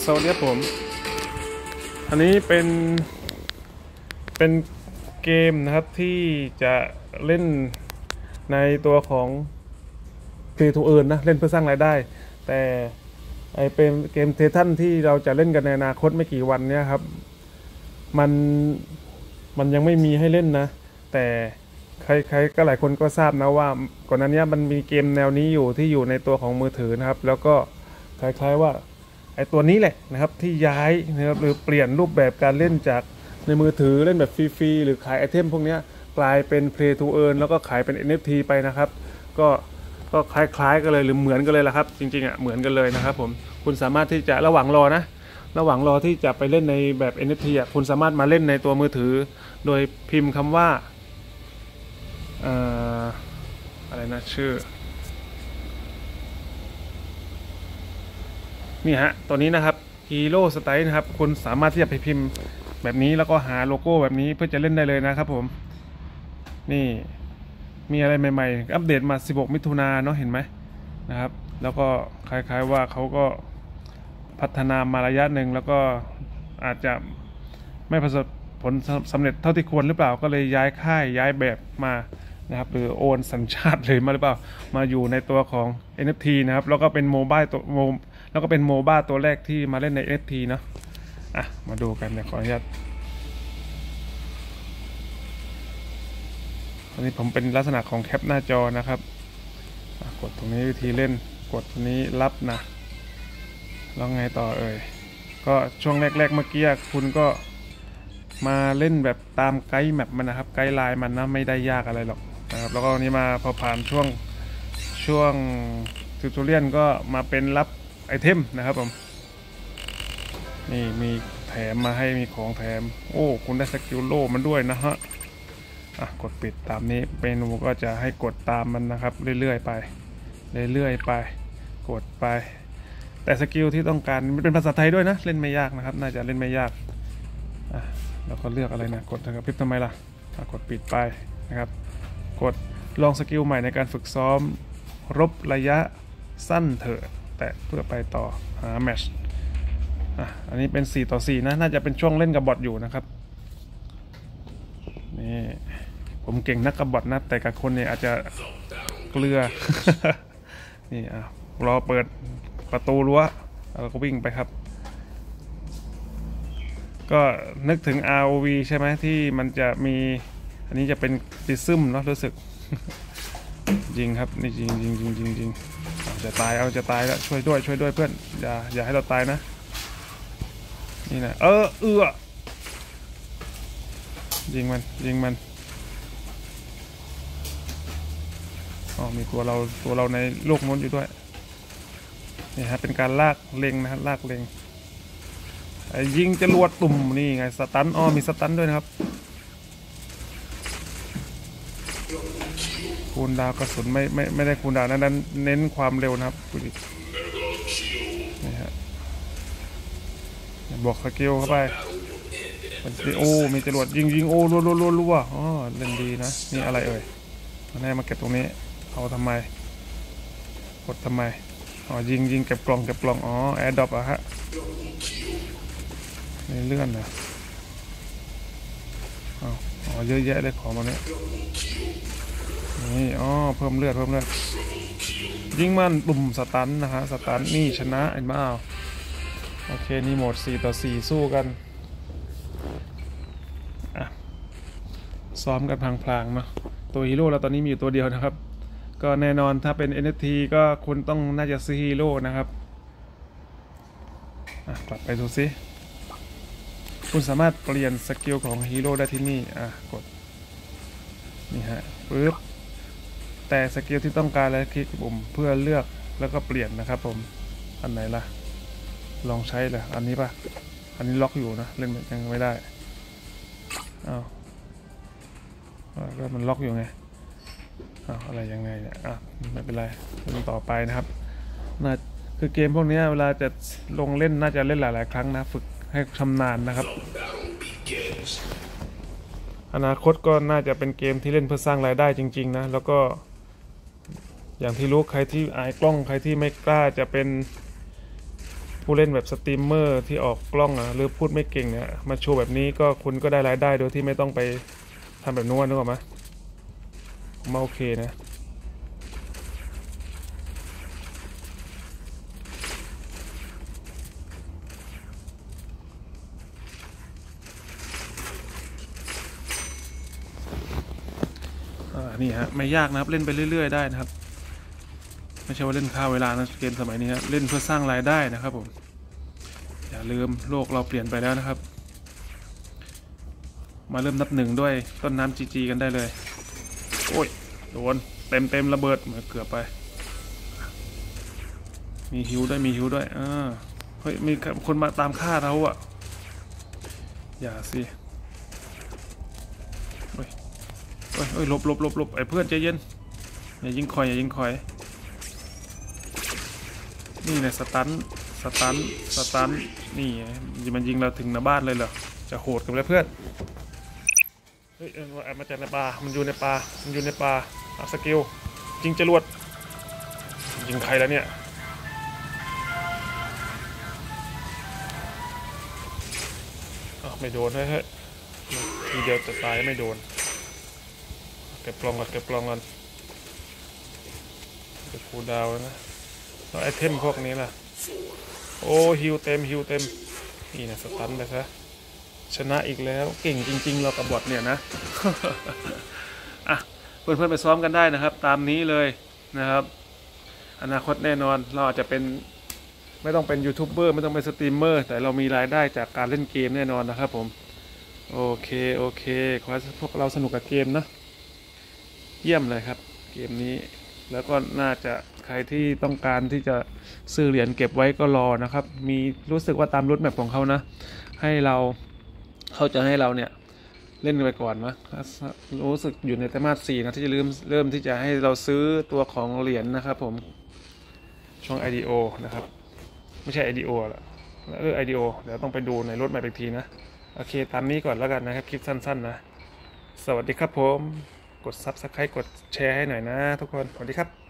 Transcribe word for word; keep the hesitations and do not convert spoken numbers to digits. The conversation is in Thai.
สวัสดีครับผมอันนี้เป็นเป็นเกมนะครับที่จะเล่นในตัวของ Play to Earn นะเล่นเพื่อสร้างรายได้แต่ไอเป็นเกมเททันที่เราจะเล่นกันในอนาคตไม่กี่วันเนี้ยครับมันมันยังไม่มีให้เล่นนะแต่ใครๆก็หลายคนก็ทราบนะว่าก่อนหน้านี้มันมีเกมแนวนี้อยู่ที่อยู่ในตัวของมือถือนะครับแล้วก็คล้ายๆว่าไอตัวนี้แหละนะครับที่ย้ายนะครับหรือเปลี่ยนรูปแบบการเล่นจากในมือถือเล่นแบบฟรีๆหรือขายไอเทมพวกนี้กลายเป็น Play to Earn แล้วก็ขายเป็น เอ็น เอฟ ที ไปนะครับก็ก็คล้ายๆกันเลยหรือเหมือนกันเลยละครับจริงๆอ่ะเหมือนกันเลยนะครับผมคุณสามารถที่จะระหว่างรอนะระหว่างรอที่จะไปเล่นในแบบ เอ็น เอฟ ที อ่ะคุณสามารถมาเล่นในตัวมือถือโดยพิมพ์คำว่าเอ่ออะไรนะชื่อนี่ฮะตัวนี้นะครับ Hero Style นะครับคุณสามารถที่จะไปพิมพ์แบบนี้แล้วก็หาโลโก้แบบนี้เพื่อจะเล่นได้เลยนะครับผมนี่มีอะไรใหม่ๆอัปเดตมาสิบหกมิถุนายนเนาะเห็นไหมนะครับแล้วก็คล้ายๆว่าเขาก็พัฒนามาระยะหนึ่งแล้วก็อาจจะไม่ประสบผลสำเร็จเท่าที่ควรหรือเปล่าก็เลยย้ายค่ายย้ายแบบมานะครับหรือโอนสัญชาติเลยมาหรือเปล่ามาอยู่ในตัวของ เอ็น เอฟ ที นะครับแล้วก็เป็นโมบายตัวโมแล้วก็เป็นโมบ้าตัวแรกที่มาเล่นใน เอ็น เอฟ ที เนาะอ่ะมาดูกันเดี๋ยวขออนุญาตอันนี้ผมเป็นลักษณะของแคปหน้าจอนะครับกดตรงนี้วิธีเล่นกดตรงนี้รับนะแล้วไงต่อเอ่ยก็ช่วงแรกๆเมื่อกี้คุณก็มาเล่นแบบตามไกด์แมปมันนะครับไกด์ไลน์มันนะไม่ได้ยากอะไรหรอกนะครับแล้วก็นี้มาพอผ่านช่วงช่วงทิวทอเรียลก็มาเป็นรับไอเทมนะครับผมนี่มีแถมมาให้มีของแถมโอ้คุณได้สกิลโล่มันด้วยนะฮะอ่ะกดปิดตามนี้เมนูก็จะให้กดตามมันนะครับเรื่อยๆไปเรื่อยๆไปกดไปแต่สกิลที่ต้องการเป็นภาษาไทยด้วยนะเล่นไม่ยากนะครับน่าจะเล่นไม่ยากอ่ะแล้วก็เลือกอะไรนะกดนะครับพิมพ์ทำไมล่ะกดปิดไปนะครับกดลองสกิลใหม่ในการฝึกซ้อมรบระยะสั้นเถอะแต่เพื่อไปต่อหาแมชอ่ะอันนี้เป็นสี่ต่อสี่นะน่าจะเป็นช่วงเล่นกับบอทอยู่นะครับนี่ผมเก่งนักกับบอทนะแต่กับคนเนี่ยอาจจะเกลือ นี่อ่ะรอเปิดประตูรั้วแล้วก็วิ่งไปครับก็นึกถึง อาร์ โอ วี ใช่ไหมที่มันจะมีอันนี้จะเป็นปิซึมเนาะรู้สึก ยิงครับนี่ยิงยิงยิงยิงยิงจะตายเอาจะตายแล้วช่วยด้วยช่วยด้วยเพื่อนอย่าอย่าให้เราตายนะนี่นะเออเอื้อยิงมันยิงมันอ๋อมีตัวเราตัวเราในโลกนู้นอยู่ด้วยนี่ฮะเป็นการลากเล็งนะฮะลากเล็งยิงจรวดตุ่มนี่ไงสตันอ้อมีสตันด้วยนะครับคูณดาวกระสุนไม่ไม่ไม่ได้คูณดาวนั้นเน้นความเร็วนะครับนี่ฮะบอกสกิลเข้าไปโอ้มีจรวดยิงยิงโอ้รัวรัวรัวรัวอ๋อเล่นดีนะนี่อะไรเอ่ยมาแน่มาเก็บตรงนี้เอาทำไมกดทำไมอ๋อยิงยิงเก็บกล่องเก็บกล่องอ๋อแอร์ดรอปอะฮะนี่เลื่อนนะอ๋อเยอะแยะเลยของมาเนี้ยนี่อ๋อเพิ่มเลือดเพิ่มเลือดยิงมันปุ่มสตันนะฮะสตันนี่ชนะเห็นไหมอ้าวโอเคนี่โหมดสี่ต่อสี่สู้กันอ่ะซ้อมกันพลางๆเนาะตัวฮีโร่เราตอนนี้มีอยู่ตัวเดียวนะครับก็แน่นอนถ้าเป็น เอ็น เอฟ ที ก็คุณต้องน่าจะซื้อฮีโร่นะครับอ่ะกลับไปดูซิคุณสามารถเปลี่ยนสกิลของฮีโร่ได้ที่นี่อ่ะกดนี่ฮะปึ๊บแต่สกิลที่ต้องการแล้วคลิกปุ่มเพื่อเลือกแล้วก็เปลี่ยนนะครับผมอันไหนล่ะลองใช้เลยอันนี้ป่ะอันนี้ล็อกอยู่นะเล่นยังไม่ได้อ้าวก็มันล็อกอยู่ไงอ้าวอะไรยังไงเนี่ยอ่ะไม่เป็นไรเล่นต่อไปนะครับน่าคือเกมพวกนี้เวลาจะลงเล่นน่าจะเล่นหลายๆครั้งนะฝึกให้ชำนาญนะครับอนาคตก็น่าจะเป็นเกมที่เล่นเพื่อสร้างรายได้จริงๆนะแล้วก็อย่างที่รู้ใครที่อายกล้องใครที่ไม่กล้าจะเป็นผู้เล่นแบบสตรีมเมอร์ที่ออกกล้องอ่ะหรือพูดไม่เก่งเนี่ยมาโชว์แบบนี้ก็คุณก็ได้รายได้โดยที่ไม่ต้องไปทำแบบนู้นนึกออกไหมผมว่าโอเคนะอ่านี่ฮะไม่ยากนะครับเล่นไปเรื่อยๆได้นะครับไม่ใช่ว่าเล่นฆ่าเวลานะเกมสมัยนี้ครับเล่นเพื่อสร้างรายได้นะครับผมอย่าลืมโลกเราเปลี่ยนไปแล้วนะครับมาเริ่มนับหนึ่งด้วยต้นน้ำจีจีกันได้เลยโอ้ยโดนเต็มเต็มระเบิดเหมือนเกือบไปมีฮิวด้วยมีฮิวด้วยอ่าเฮ้ยมีคนมาตามฆ่าเราอะอย่าสิเฮ้ยเฮ้ยเฮ้ยหลบหลบหลบหลบไอ้เพื่อนใจเย็นอย่ายิงคอยอย่ายิงคอยนี่เนี่ยสตันสตันสตันนี่มันยิงเราถึงหน้าบ้านเลยเหรอจะโหดกับเลยเพื่อนเฮ้ยมาจากในป่ามันอยู่ในป่ามันอยู่ในป่าอัพสกิลยิงจรวดยิงใครแล้วเนี่ยไม่โดนเฮ้ยทีเดียวจะตายไม่โดนเก็บปลองก่อนเก็บปลองก่อนเก็บคูดาวนะแล้วไอเทมพวกนี้ล่ะโอ้ฮิวเต็มฮิวเต็มนี่นะสตันไปซะชนะอีกแล้วเก่งจริงๆเรากับบอทเนี่ยนะ อ่ะเพื่อนๆไปซ้อมกันได้นะครับตามนี้เลยนะครับอนาคตแน่นอนเราอาจจะเป็นไม่ต้องเป็นยูทูบเบอร์ไม่ต้องเป็นสตรีมเมอร์แต่เรามีรายได้จากการเล่นเกมแน่นอนนะครับผมโอเคโอเคขอให้พวกเราสนุกกับเกมนะเยี่ยมเลยครับเกมนี้แล้วก็น่าจะใครที่ต้องการที่จะซื้อเหรียญเก็บไว้ก็รอนะครับมีรู้สึกว่าตามรูทแมพของเขานะให้เราเขาจะให้เราเนี่ยเล่นไปก่อนนะรู้สึกอยู่ในไตรมาสสี่นะที่จะเริ่มเริ่มที่จะให้เราซื้อตัวของเหรียญ นะครับผมช่อง ไอ ดี โอ นะครับไม่ใช่ ไอ ดี โอ ละเออ ไอ ดี โอ เดี๋ยวต้องไปดูในรถแมพอีกทีนะโอเคตามนี้ก่อนแล้วกันนะครับคลิปสั้นๆนะสวัสดีครับผมกด ซับสไครบ์ กดแชร์ให้หน่อยนะทุกคนสวัสดีครับ